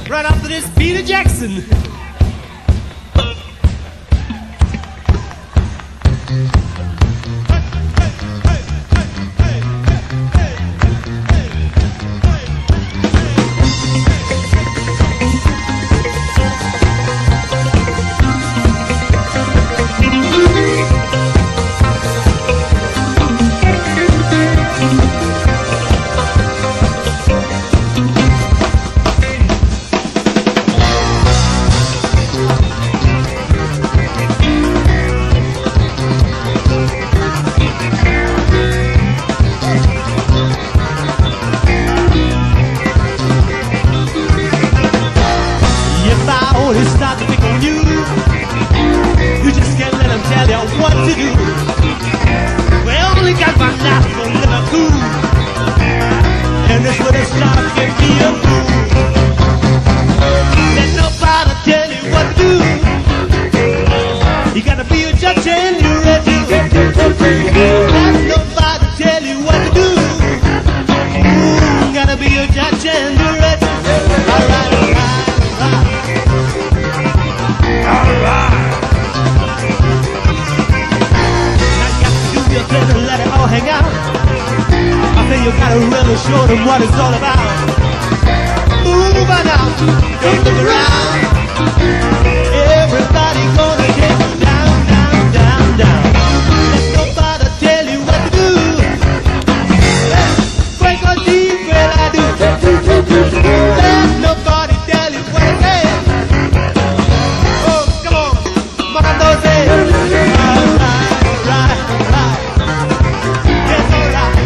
right after this Peter Jackson. Show them what it's all about. Move on out, don't look around. Everybody gonna get down, down, down, down. Let nobody tell you what to do. Break on deep, well I do. Let nobody tell you what to say. Oh, come on, Mondo say. Right. Yes, all right.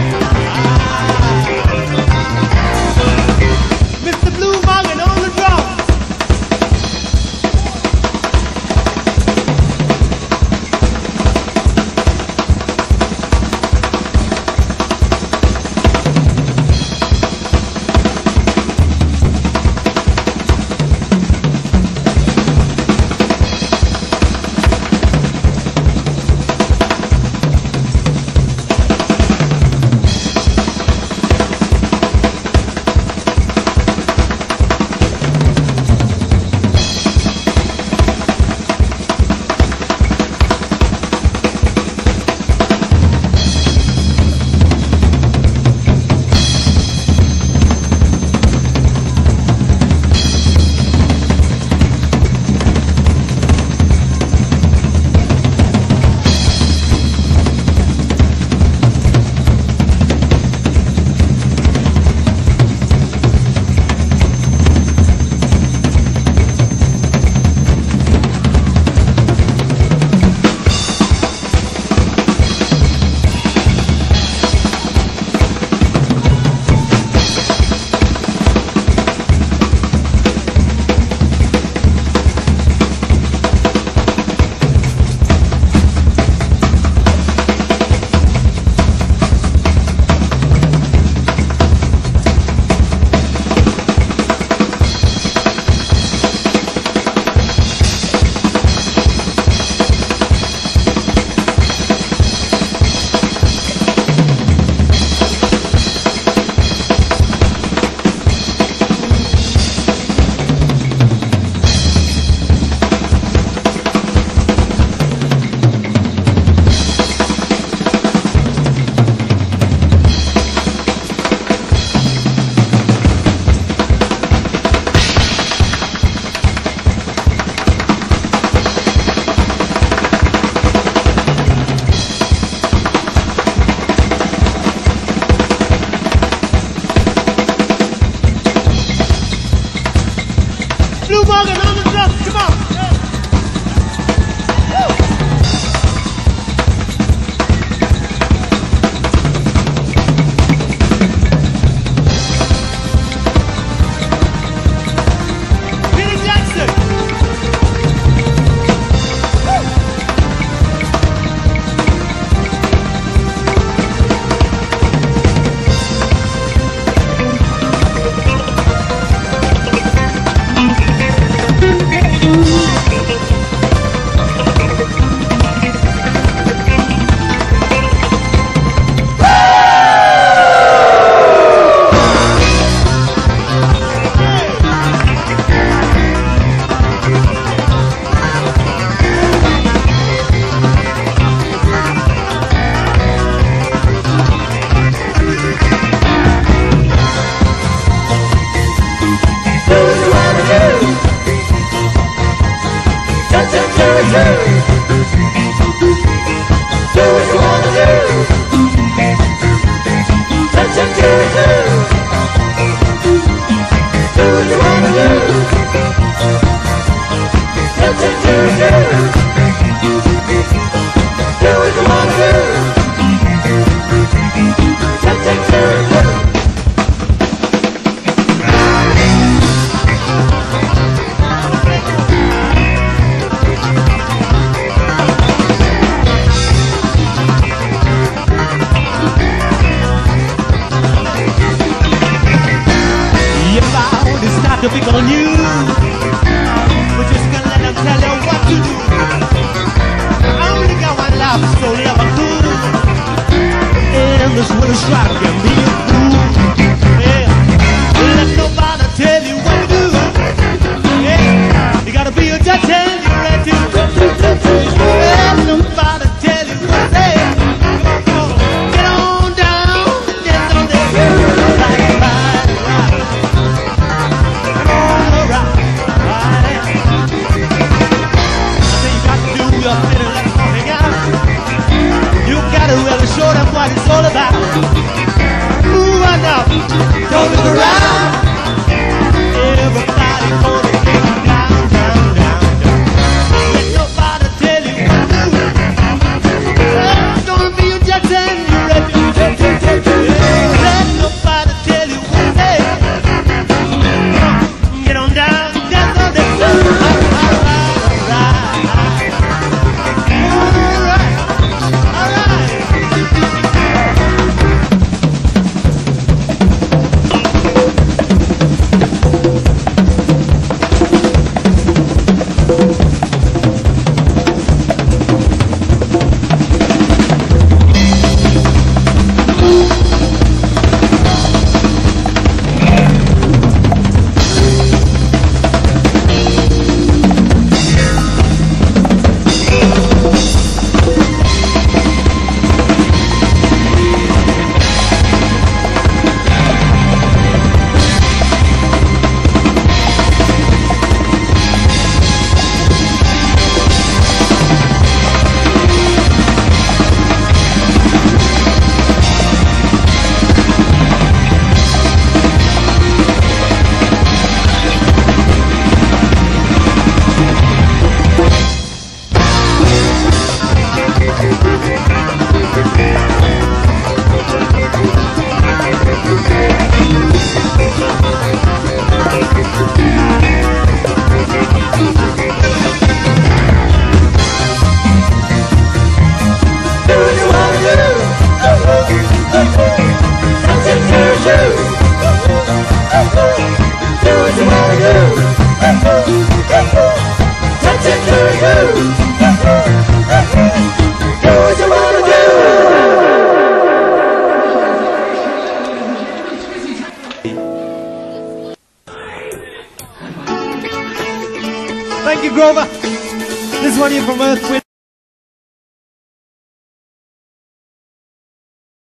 Mr. Blue Mountain on the drum. To pick on you, we're just gonna let them tell you what to do. I only got one life, so live a fool. And this little strike can be a fool. Yeah, let nobody tell you what to do. Yeah, you gotta be a judge and you're ready to. Let nobody tell you what to say. Come on, get on down, get on there. Really show them what it's all about. Move on now, don't look around. Everybody gonna get down, down, down, down. Let nobody tell you what to do. It's gonna be a jet and you're ready. Let nobody tell you what to say. Get on down, get on down. Thank you, Grover. This one here from Earth, Wind